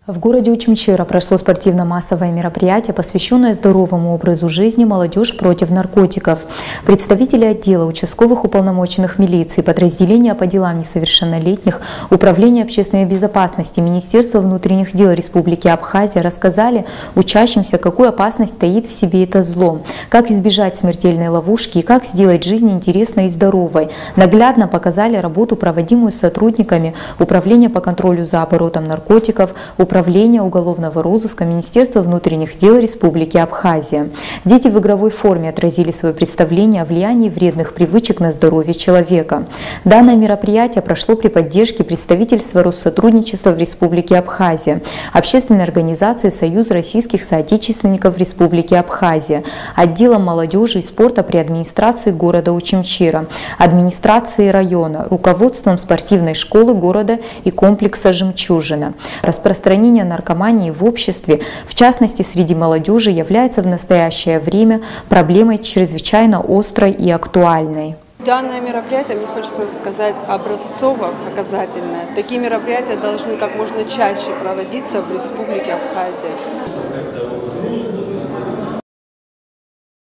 В городе Учимчира прошло спортивно-массовое мероприятие, посвященное здоровому образу жизни «Молодежь против наркотиков». Представители отдела участковых уполномоченных милиции, подразделения по делам несовершеннолетних, Управления общественной безопасности, Министерства внутренних дел Республики Абхазия рассказали учащимся, какую опасность таит в себе это зло, как избежать смертельной ловушки и как сделать жизнь интересной и здоровой. Наглядно показали работу, проводимую сотрудниками Управления по контролю за оборотом наркотиков, Управления уголовного розыска Министерства внутренних дел Республики Абхазия. Дети в игровой форме отразили свое представление о влиянии вредных привычек на здоровье человека. Данное мероприятие прошло при поддержке представительства Россотрудничества в Республике Абхазия, общественной организации Союз российских соотечественников в Республике Абхазия, отделом молодежи и спорта при администрации города Учимчира, администрации района, руководством спортивной школы города и комплекса «Жемчужина». Распространение наркомании в обществе, в частности среди молодежи, является в настоящее время проблемой чрезвычайно острой и актуальной. Данное мероприятие, мне хочется сказать, образцово-показательное. Такие мероприятия должны как можно чаще проводиться в Республике Абхазия.